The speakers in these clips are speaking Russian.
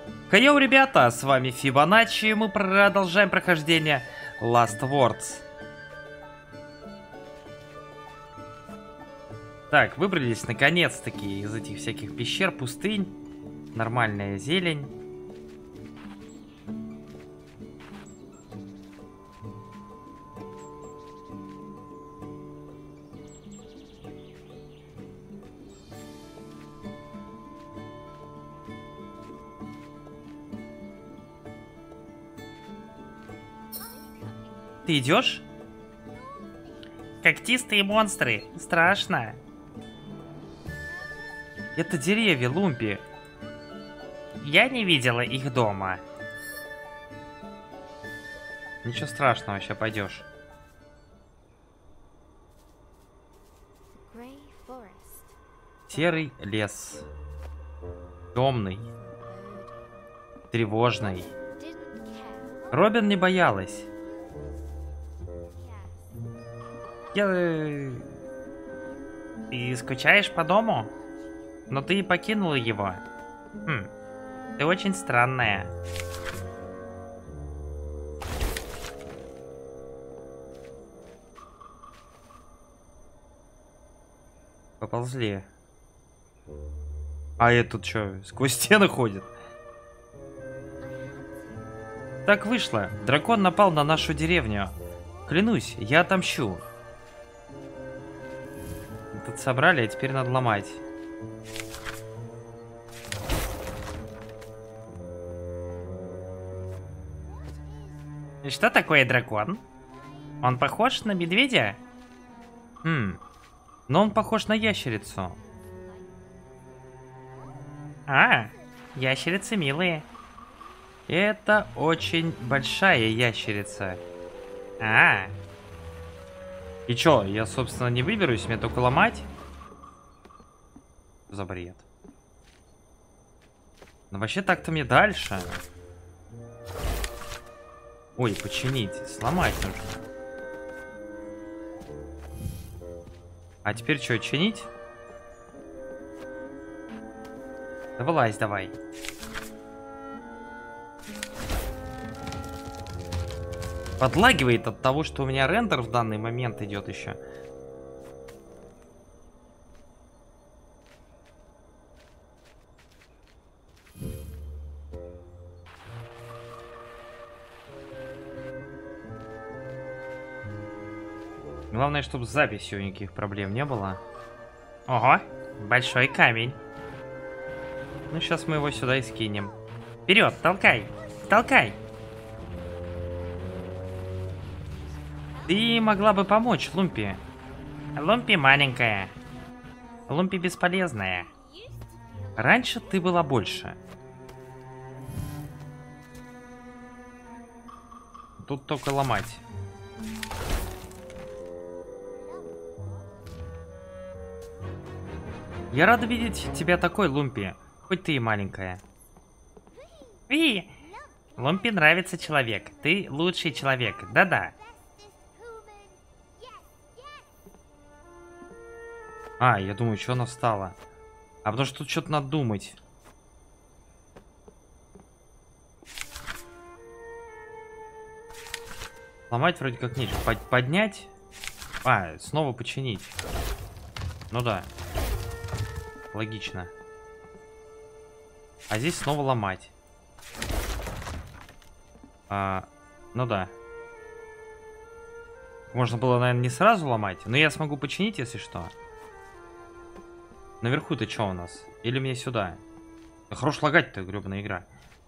Хайоу, ребята, с вами Фибоначчи, мы продолжаем прохождение Last Words. Так, выбрались наконец-таки из этих всяких пещер, пустынь. Нормальная зелень. Ты идешь? Когтистые монстры. Страшно. Это деревья, Лумпи. Я не видела их дома. Ничего страшного, сейчас пойдешь. Серый лес. Темный. Тревожный. Робин не боялась. Ты скучаешь по дому? Но ты и покинула его. Ты очень странная. Поползли. А этот что, сквозь стены ходит? Так вышло. Дракон напал на нашу деревню. Клянусь, я отомщу. Тут собрали, а теперь надо ломать. И что такое дракон? Он похож на медведя? Но он похож на ящерицу. А, ящерицы милые. Это очень большая ящерица. И чё, я, собственно, не выберусь, мне только ломать? За бред. Но вообще так-то мне дальше. Ой, починить, сломать нужно. А теперь что, чинить? Да вылазь давай. Подлагивает от того, что у меня рендер в данный момент идет еще. Главное, чтобы с записью никаких проблем не было. Ого, большой камень. Ну, сейчас мы его сюда и скинем. Вперед, толкай, толкай. Ты могла бы помочь, Лумпи. Лумпи маленькая. Лумпи бесполезная. Раньше ты была больше. Тут только ломать. Я рада видеть тебя такой, Лумпи. Хоть ты и маленькая. Лумпи нравится человек. Ты лучший человек. Да-да. Я думаю, что она встала. А потому что тут что-то надо думать. Ломать вроде как нечего. Поднять? Снова починить. Ну да. Логично. А здесь снова ломать. Ну да. Можно было, наверное, не сразу ломать. Но я смогу починить, если что. Наверху-то что у нас? Или мне сюда? Да хорош лагать-то, гребаная игра.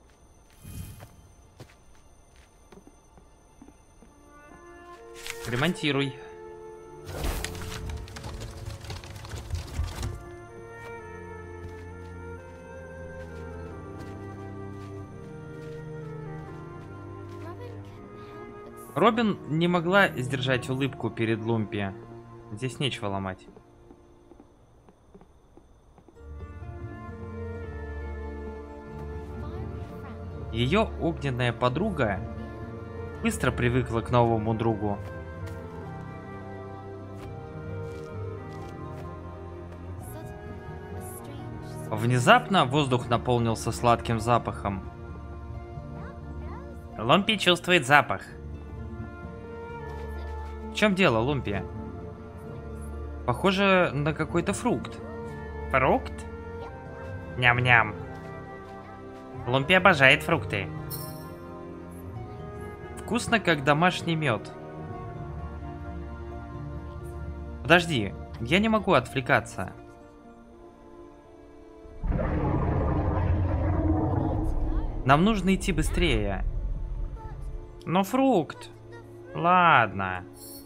Ремонтируй. Робин не могла сдержать улыбку перед Лумпи. Здесь нечего ломать. Ее огненная подруга быстро привыкла к новому другу. В Внезапно воздух наполнился сладким запахом. Лумпи чувствует запах. В чем дело, Лумпи? Похоже на какой-то фрукт. Фрукт? Ням-ням. Лумпи обожает фрукты. Вкусно, как домашний мед. Подожди, я не могу отвлекаться. Нам нужно идти быстрее. Но фрукт. Ладно.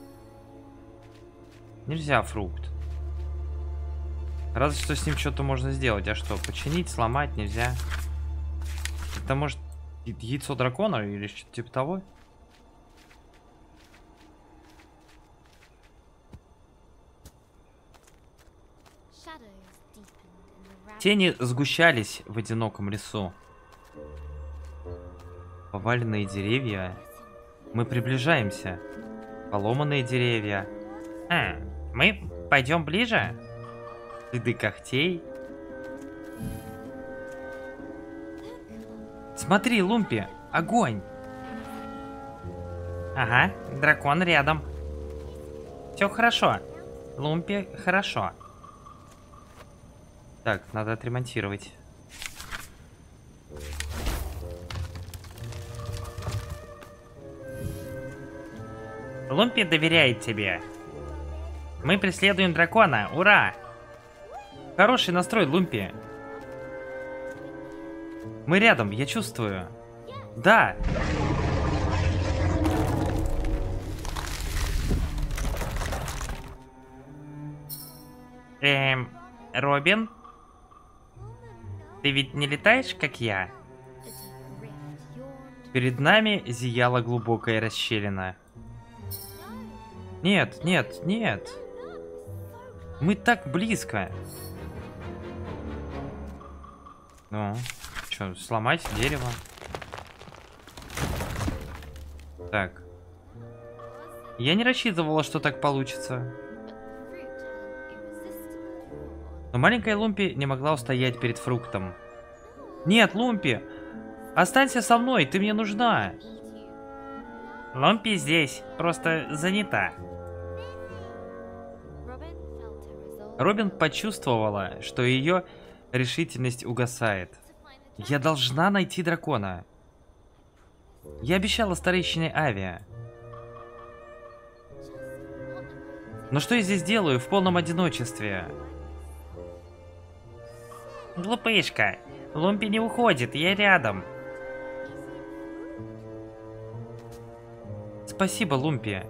Нельзя фрукт. Разве что с ним что-то можно сделать. А что, починить, сломать нельзя? Это может яйцо дракона или что-то типа того? Тени сгущались в одиноком лесу. Поваленные деревья. Мы приближаемся. Поломанные деревья. Мы пойдем ближе? Следы когтей. Смотри, Лумпи, огонь. Ага, дракон рядом. Все хорошо. Лумпи, хорошо. Так, надо отремонтировать. Лумпи доверяет тебе. Мы преследуем дракона. Ура! Хороший настрой, Лумпи. Мы рядом, я чувствую. Да. Робин? Ты ведь не летаешь, как я? Перед нами зияла глубокая расщелина. Нет, нет, нет. Мы так близко. Ну, что, сломать дерево? Так. Я не рассчитывала, что так получится. Но маленькая Лумпи не могла устоять перед фруктом. Нет, Лумпи! Останься со мной, ты мне нужна! Лумпи здесь, просто занята. Робин почувствовала, что ее решительность угасает. Я должна найти дракона. Я обещала старейшине Авиа. Но что я здесь делаю в полном одиночестве? Глупышка, Лумпи не уходит, я рядом. Спасибо, Лумпи.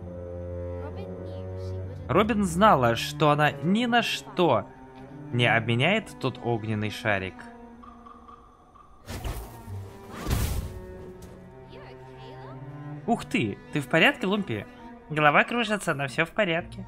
Робин знала, что она ни на что не обменяет тот огненный шарик. Ух ты в порядке, Лумпи? Голова кружится, но все в порядке.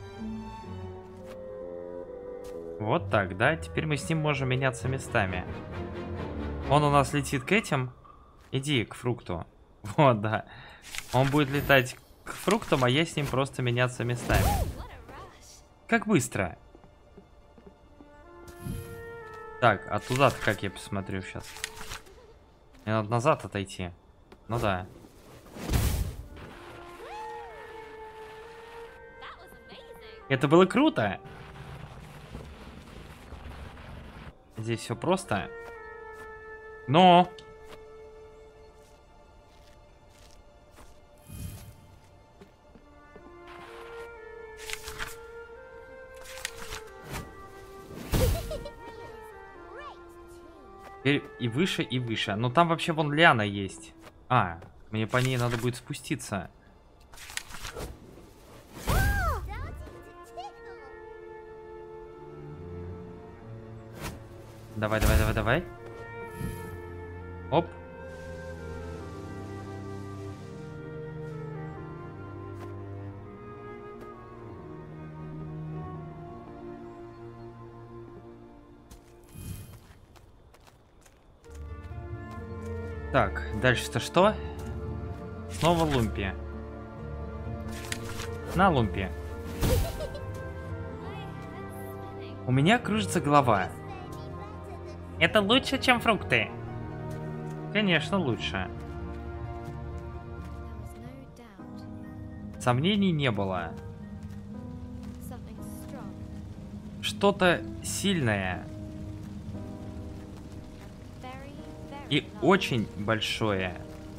Вот так, да? Теперь мы с ним можем меняться местами. Он у нас летит к этим. Иди к фрукту. Вот, да. Он будет летать к фруктам, а я с ним просто меняться местами. Как быстро. Так, а туда-то как я посмотрю сейчас? Мне надо назад отойти. Ну да. Это было круто. Здесь все просто. Но... Теперь и выше, и выше. Но там вообще вон лиана есть. А, мне по ней надо будет спуститься. Давай, давай, давай, давай. Оп. Так, дальше-то что? Снова Лумпи. На, Лумпи. У меня кружится голова. Это лучше, чем фрукты. Конечно, лучше. Сомнений не было. Что-то сильное. И очень большое.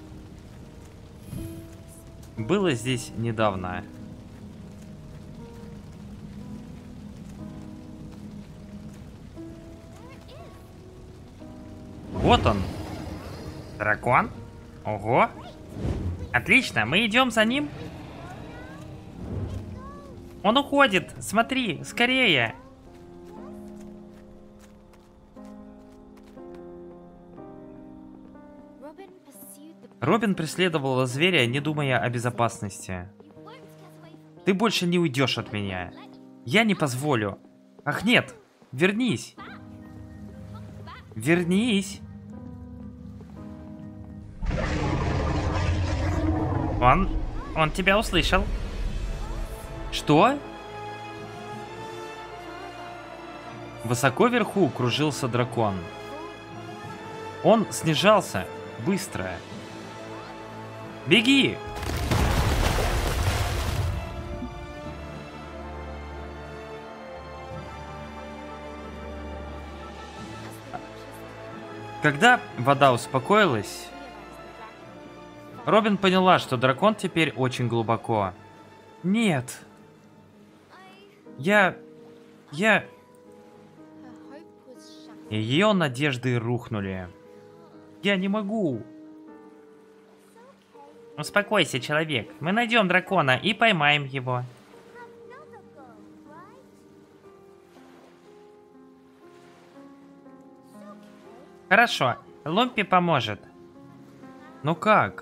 Было здесь недавно. Вот он. Дракон? Ого. Отлично, мы идем за ним. Он уходит. Смотри, скорее. Робин преследовала зверя, не думая о безопасности. Ты больше не уйдешь от меня. Я не позволю. Ах, нет. Вернись. Вернись. Он тебя услышал. Что? Высоко вверху кружился дракон. Он снижался быстро. Беги! Когда вода успокоилась, Робин поняла, что дракон теперь очень глубоко. Нет. Ее надежды рухнули. Я не могу. Успокойся, человек. Мы найдем дракона и поймаем его. Хорошо, Лумпи поможет. Но как?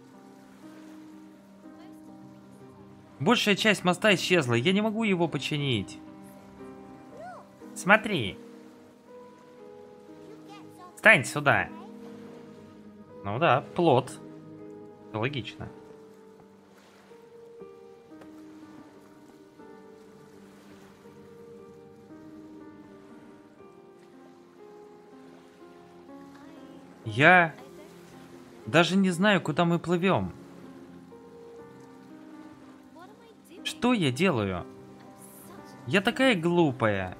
Большая часть моста исчезла, я не могу его починить. Смотри. Встань сюда. Ну да, плот. Это логично. Я даже не знаю, куда мы плывем. Что я делаю? Я такая глупая.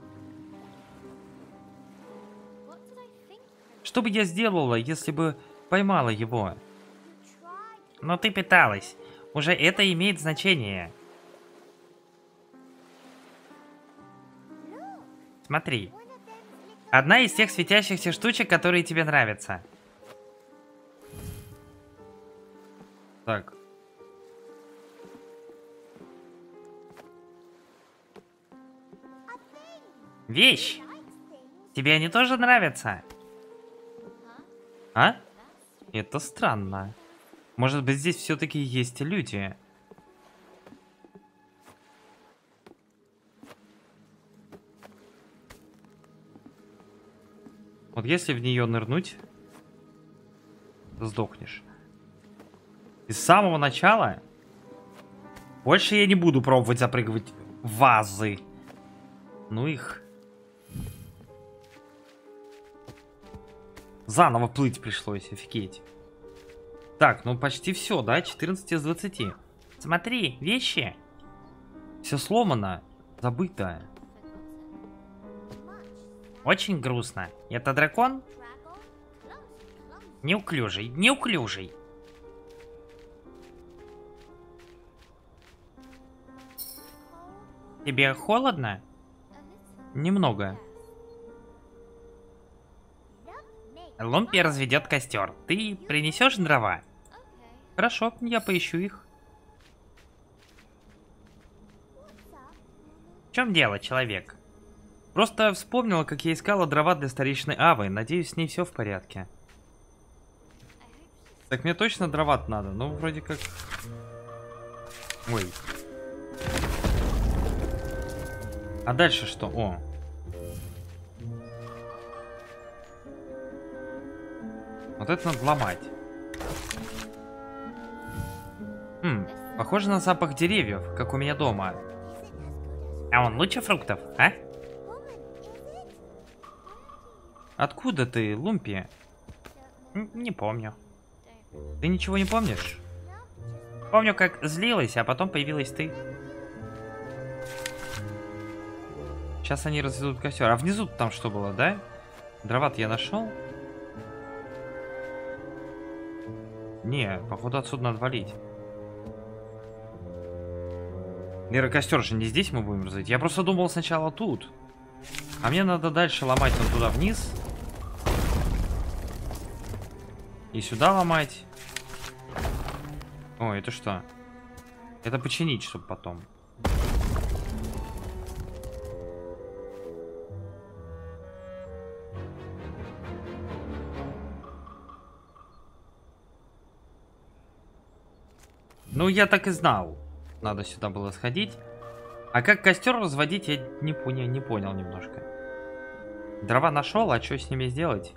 Что бы я сделала, если бы поймала его? Но ты пыталась. Уже это имеет значение. Смотри. Одна из тех светящихся штучек, которые тебе нравятся. Так. Вещь. Тебе они тоже нравятся? А? Это странно. Может быть, здесь все-таки есть люди. Вот если в нее нырнуть, сдохнешь. И с самого начала больше я не буду пробовать запрыгивать в вазы. Ну их. Заново плыть пришлось, офигеть. Так, ну почти все, да? 14 из 20. Смотри, вещи. Все сломано, забыто. Очень грустно. Это дракон? Неуклюжий, неуклюжий. Тебе холодно? Немного. Лумпи разведет костер. Ты принесешь дрова? Хорошо, я поищу их. В чем дело, человек? Просто вспомнила, как я искала дрова для старейшины Авы. Надеюсь, с ней все в порядке. Так мне точно дрова надо? Ну, вроде как... Ой. А дальше что? О. Вот это надо ломать. Похоже на запах деревьев, как у меня дома. А он лучше фруктов, а? Откуда ты, Лумпи? Не помню. Ты ничего не помнишь? Помню, как злилась, а потом появилась ты. Сейчас они разведут костер. А внизу там что было, да? Дрова-то я нашел. Не, походу отсюда надо валить. Наверное, костер же не здесь мы будем разводить. Я просто думал сначала тут. А мне надо дальше ломать вот туда вниз. И сюда ломать. О, это что? Это починить, чтобы потом. Ну, я так и знал. Надо сюда было сходить. А как костер разводить, я не понял немножко. Дрова нашел, а что с ними сделать?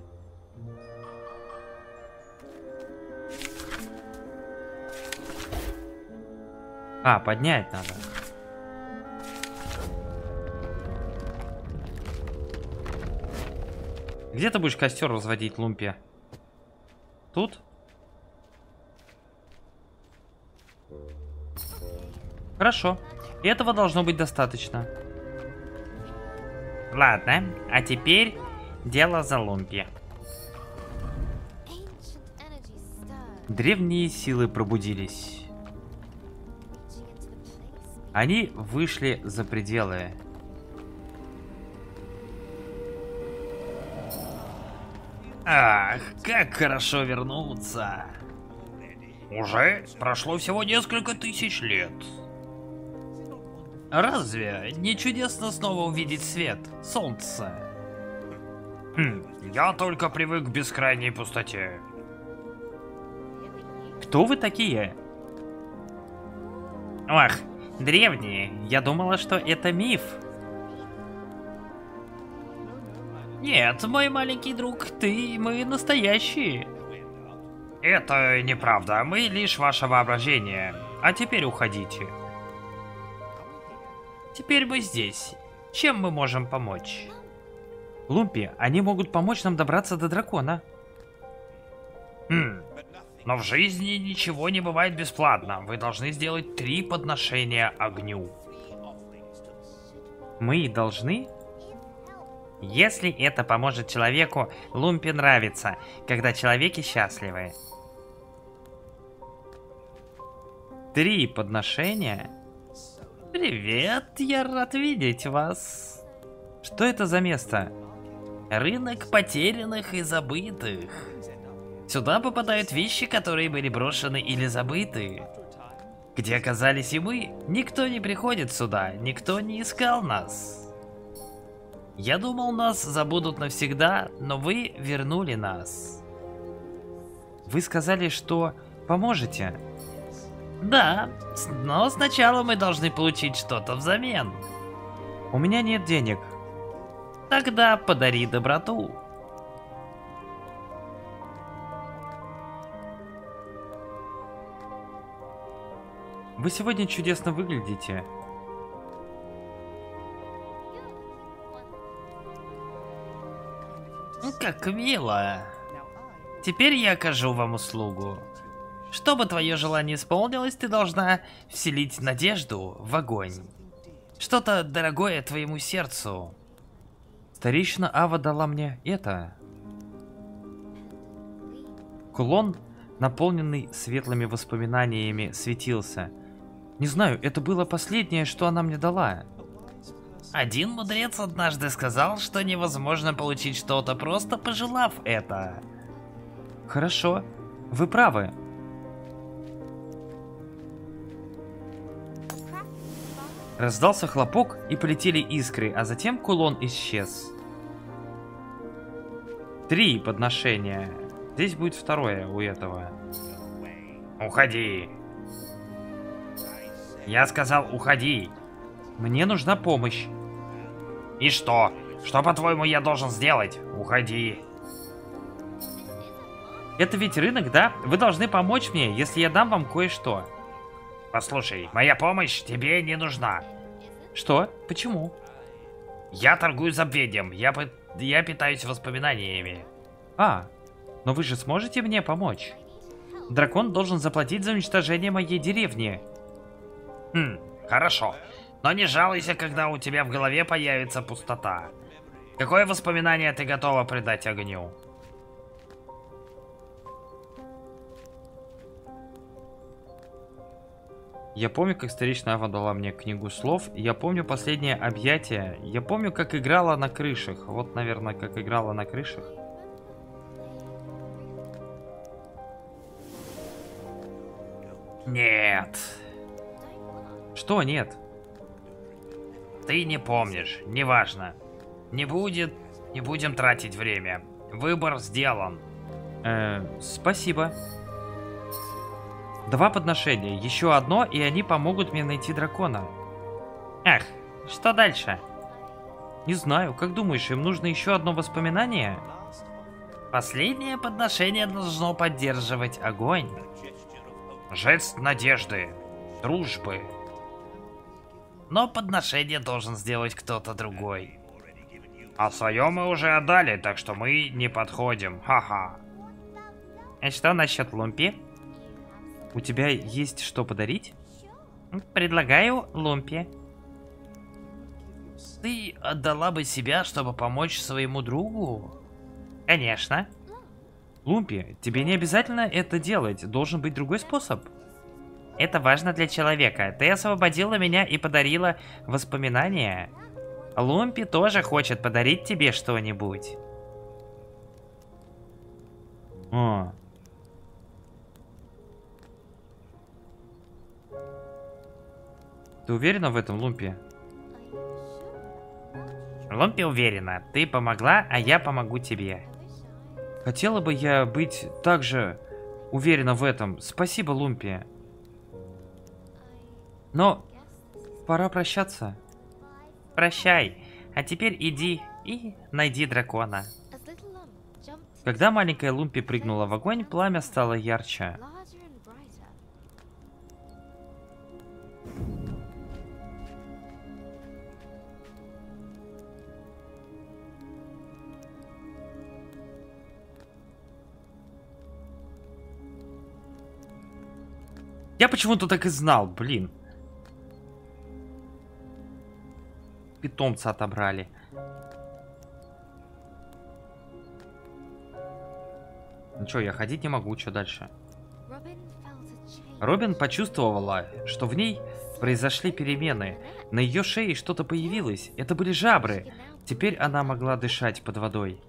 А, поднять надо. Где ты будешь костер разводить, Лумпи? Тут? Хорошо. Этого должно быть достаточно. Ладно, а теперь дело за Лумпи. Древние силы пробудились. Они вышли за пределы. Ах, как хорошо вернуться. Уже прошло всего несколько тысяч лет. Разве не чудесно снова увидеть свет, солнце? Я только привык к бескрайней пустоте. Кто вы такие? Ах, древние. Я думала, что это миф. Нет, мой маленький друг, мы настоящие. Это неправда, мы лишь ваше воображение. А теперь уходите. Теперь мы здесь. Чем мы можем помочь? Лумпи, они могут помочь нам добраться до дракона. Но в жизни ничего не бывает бесплатно. Вы должны сделать 3 подношения огню. Мы должны? Если это поможет человеку, Лумпи нравится, когда человеки счастливы. 3 подношения? Привет, я рад видеть вас. Что это за место? Рынок потерянных и забытых. Сюда попадают вещи, которые были брошены или забыты. Где оказались и мы, никто не приходит сюда, никто не искал нас. Я думал, нас забудут навсегда, но вы вернули нас. Вы сказали, что поможете? Да, но сначала мы должны получить что-то взамен. У меня нет денег. Тогда подари доброту. Вы сегодня чудесно выглядите. Как мило. Теперь я окажу вам услугу. Чтобы твое желание исполнилось, ты должна вселить надежду в огонь. Что-то дорогое твоему сердцу. Старейшина Ава дала мне это. Кулон, наполненный светлыми воспоминаниями, светился. Не знаю, это было последнее, что она мне дала. Один мудрец однажды сказал, что невозможно получить что-то, просто пожелав это. Хорошо, вы правы. Раздался хлопок и полетели искры, а затем кулон исчез. 3 подношения. Здесь будет 2 у этого. Уходи. Я сказал, уходи. Мне нужна помощь. И что? Что, по-твоему, я должен сделать? Уходи. Это ведь рынок, да? Вы должны помочь мне, если я дам вам кое-что. Послушай, моя помощь тебе не нужна. Что? Почему? Я торгую забвением. Я Я питаюсь воспоминаниями. А, но вы же сможете мне помочь? Дракон должен заплатить за уничтожение моей деревни. Хорошо. Но не жалуйся, когда у тебя в голове появится пустота. Какое воспоминание ты готова предать огню? Я помню, как старичная Ава дала мне книгу слов. Я помню последнее объятие. Я помню, как играла на крышах. Вот, наверное, как играла на крышах. Нет. Что нет? Ты не помнишь. Неважно. Не будем тратить время. Выбор сделан. Спасибо. 2 подношения. Еще одно, и они помогут мне найти дракона. Эх, что дальше? Не знаю. Как думаешь, им нужно еще одно воспоминание? Последнее подношение должно поддерживать огонь. Жест надежды, дружбы. Но подношение должен сделать кто-то другой. А свое мы уже отдали, так что мы не подходим. Ха-ха. А что насчет Лумпи? У тебя есть что подарить? Предлагаю Лумпи. Ты отдала бы себя, чтобы помочь своему другу? Конечно. Лумпи, тебе не обязательно это делать. Должен быть другой способ. Это важно для человека. Ты освободила меня и подарила воспоминания. Лумпи тоже хочет подарить тебе что-нибудь. Ты уверена в этом, Лумпи? Лумпи уверена. Ты помогла, а я помогу тебе. Хотела бы я быть так же уверена в этом. Спасибо, Лумпи. Но пора прощаться. Прощай. А теперь иди и найди дракона. Когда маленькая Лумпи прыгнула в огонь, пламя стало ярче. Я почему-то так и знал, блин. Питомца отобрали. Ну что, я ходить не могу, что дальше? Робин почувствовала, что в ней произошли перемены. На ее шее что-то появилось. Это были жабры. Теперь она могла дышать под водой.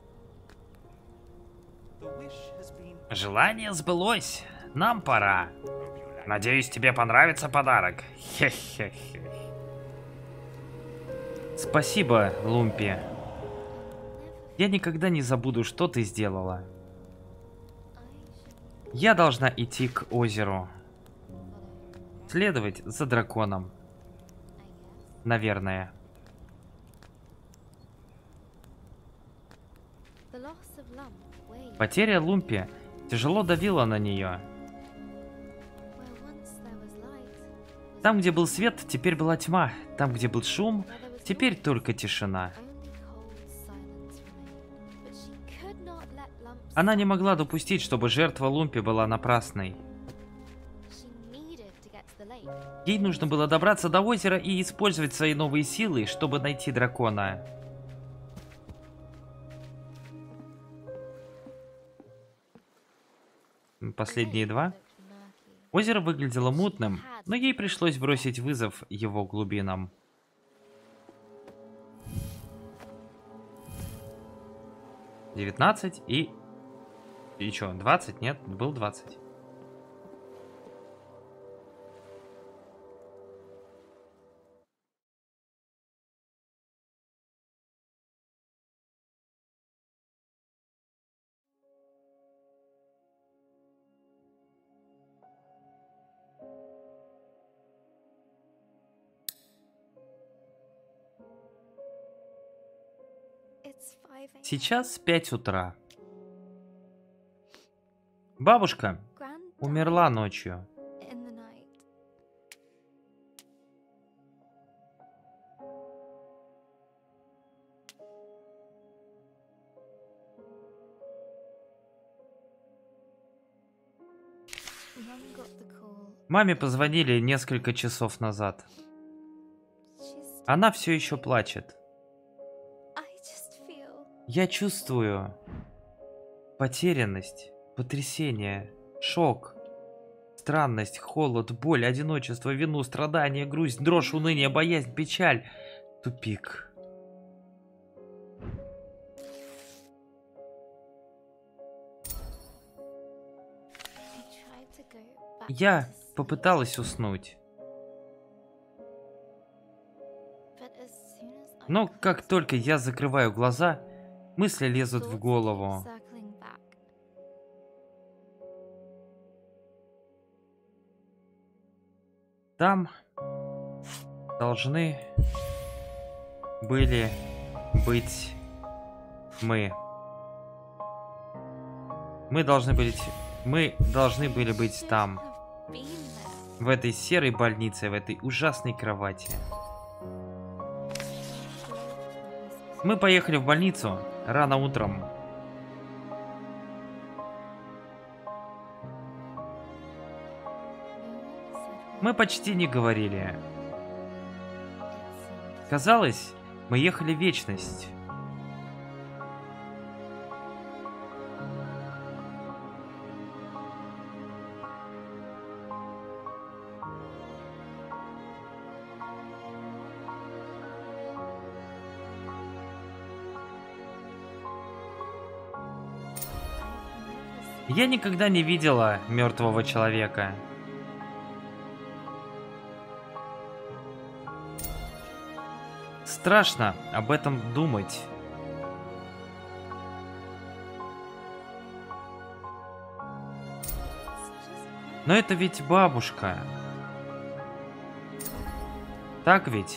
Желание сбылось. Нам пора. Надеюсь, тебе понравится подарок. Хе-хе-хе. Спасибо, Лумпи. Я никогда не забуду, что ты сделала. Я должна идти к озеру. Следовать за драконом. Наверное. Потеря Лумпи тяжело давила на нее. Там, где был свет, теперь была тьма. Там, где был шум, теперь только тишина. Она не могла допустить, чтобы жертва Лумпи была напрасной. Ей нужно было добраться до озера и использовать свои новые силы, чтобы найти дракона. Последние 2. Озеро выглядело мутным, но ей пришлось бросить вызов его глубинам. $19 и что, 20? Нет, был 20. Сейчас 5 утра. Бабушка умерла ночью. Маме позвонили несколько часов назад. Она все еще плачет. Я чувствую потерянность, потрясение, шок, странность, холод, боль, одиночество, вину, страдания, грусть, дрожь, уныние, боязнь, печаль. Тупик. Я попыталась уснуть. Но как только я закрываю глаза, мысли лезут в голову. Там должны были быть мы. Мы должны были быть там. В этой серой больнице, в этой ужасной кровати. Мы поехали в больницу рано утром. Мы почти не говорили. Казалось, мы ехали в вечность. Я никогда не видела мертвого человека. Страшно об этом думать. Но это ведь бабушка. Так ведь?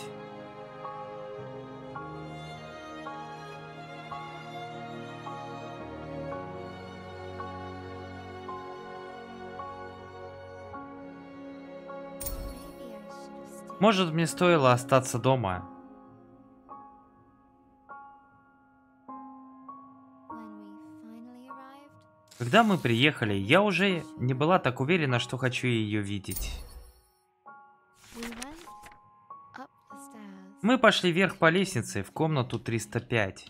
Может, мне стоило остаться дома? Когда мы приехали, я уже не была так уверена, что хочу ее видеть. Мы пошли вверх по лестнице в комнату 305.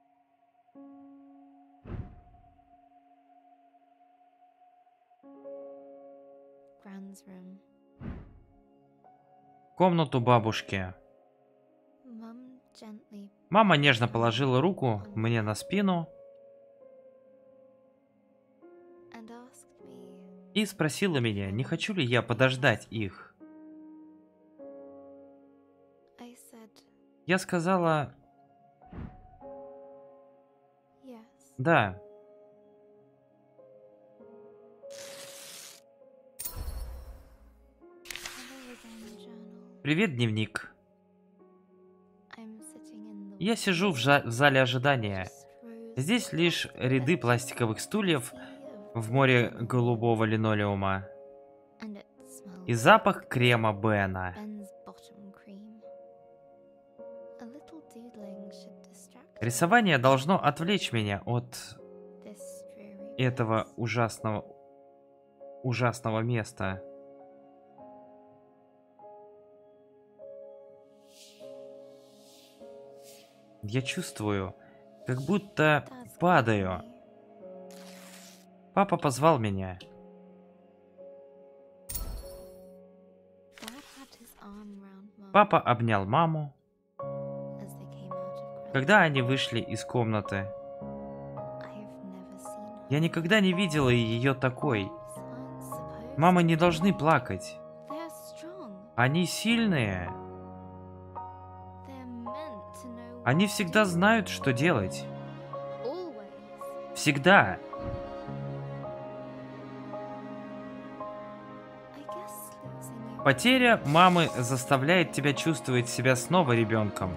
Комнату бабушки. Мама нежно положила руку мне на спину и спросила меня, не хочу ли я подождать их. Я сказала... Да. Привет, дневник. Я сижу в зале ожидания. Здесь лишь ряды пластиковых стульев в море голубого линолеума. И запах крема Бена. Рисование должно отвлечь меня от этого ужасного места. Я чувствую, как будто падаю. Папа позвал меня. Папа обнял маму, когда они вышли из комнаты. Я никогда не видела ее такой. Мамы не должны плакать. Они сильные. Они всегда знают, что делать. Всегда. Потеря мамы заставляет тебя чувствовать себя снова ребенком.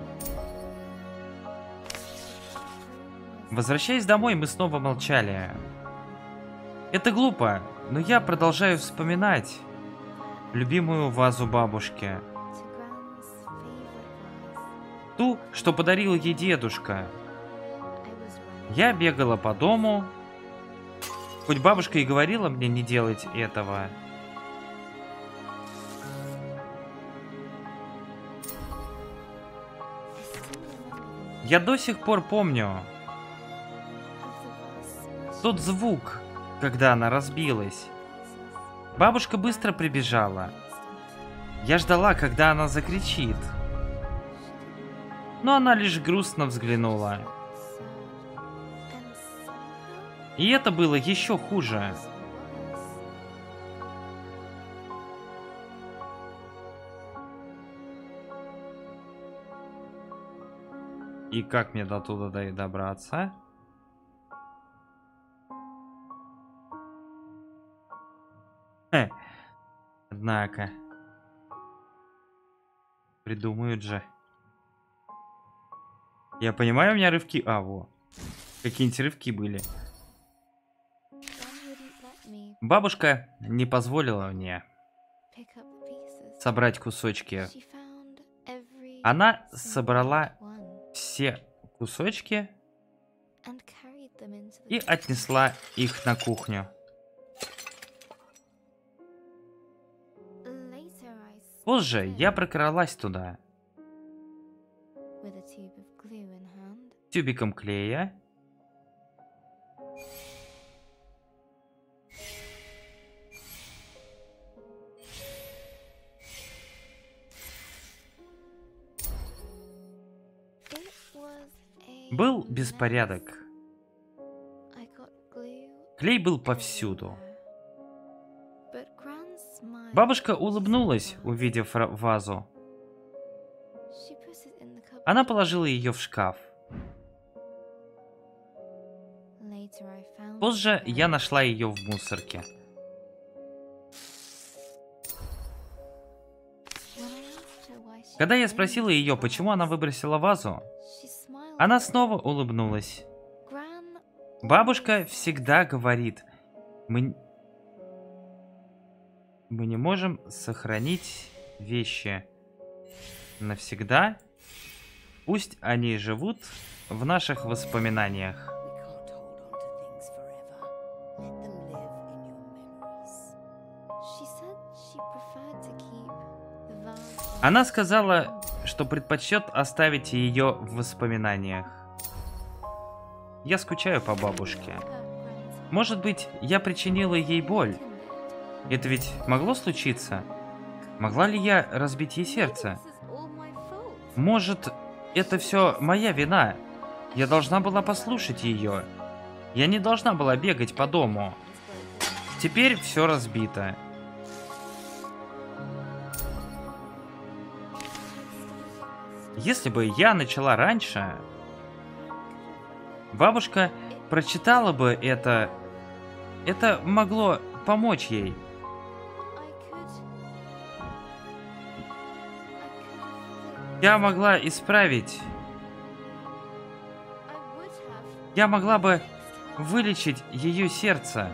Возвращаясь домой, мы снова молчали. Это глупо, но я продолжаю вспоминать любимую вазу бабушки. Ту, что подарил ей дедушка. Я бегала по дому Хоть бабушка и говорила мне не делать этого. Я до сих пор помню тот звук, когда она разбилась. Бабушка быстро прибежала. Я ждала, когда она закричит. Но она лишь грустно взглянула. И это было еще хуже. И как мне до туда добраться? Однако. Придумают же. Я понимаю, у меня рывки... А, во. Какие-нибудь рывки были. Бабушка не позволила мне собрать кусочки. Она собрала все кусочки и отнесла их на кухню. Позже я прокралась туда тюбиком клея. Был беспорядок. Клей был повсюду. Бабушка улыбнулась, увидев вазу. Она положила ее в шкаф. Позже я нашла ее в мусорке. Когда я спросила ее, почему она выбросила вазу, она снова улыбнулась. Бабушка всегда говорит, мы не можем сохранить вещи навсегда. Пусть они живут в наших воспоминаниях. Она сказала, что предпочтет оставить ее в воспоминаниях. Я скучаю по бабушке. Может быть, я причинила ей боль. Это ведь могло случиться? Могла ли я разбить ей сердце? Может, это все моя вина? Я должна была послушать ее. Я не должна была бегать по дому. Теперь все разбито. Если бы я начала раньше, бабушка прочитала бы это. Это могло помочь ей. Я могла исправить. Я могла бы вылечить ее сердце.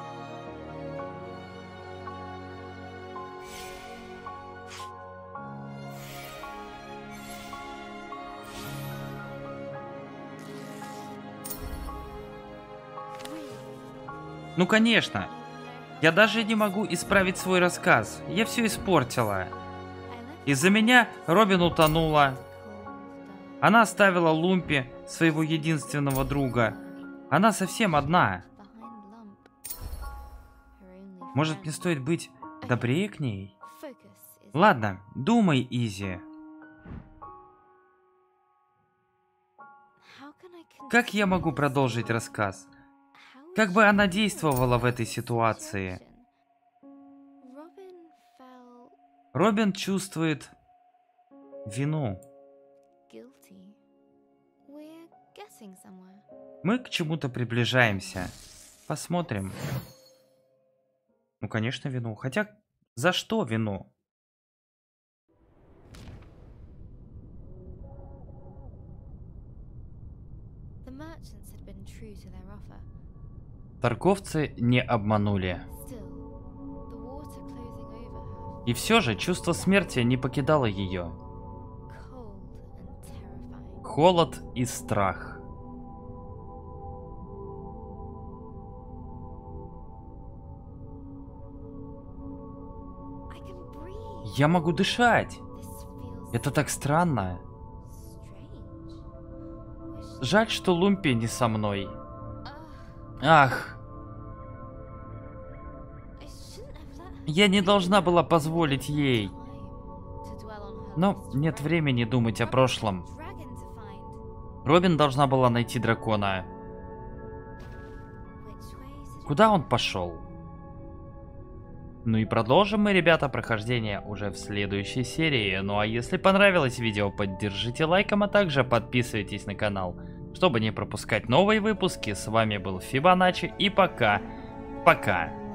Ну конечно. Я даже не могу исправить свой рассказ. Я все испортила. Из-за меня Робин утонула. Она оставила Лумпи, своего единственного друга. Она совсем одна. Может, мне стоит быть добрее к ней? Ладно, думай, Изи. Как я могу продолжить рассказ? Как бы она действовала в этой ситуации? Робин чувствует вину. Мы к чему-то приближаемся. Посмотрим. Ну, конечно, вину. Хотя, за что вину? Торговцы не обманули. И все же чувство смерти не покидало ее. Холод и страх. Я могу дышать. Это так странно. Жаль, что Лумпи не со мной. Ах. Я не должна была позволить ей. Но нет времени думать о прошлом. Робин должна была найти дракона. Куда он пошел? Ну и продолжим мы, ребята, прохождение уже в следующей серии. Ну а если понравилось видео, поддержите лайком, а также подписывайтесь на канал, чтобы не пропускать новые выпуски. С вами был Фибоначчи и пока. Пока.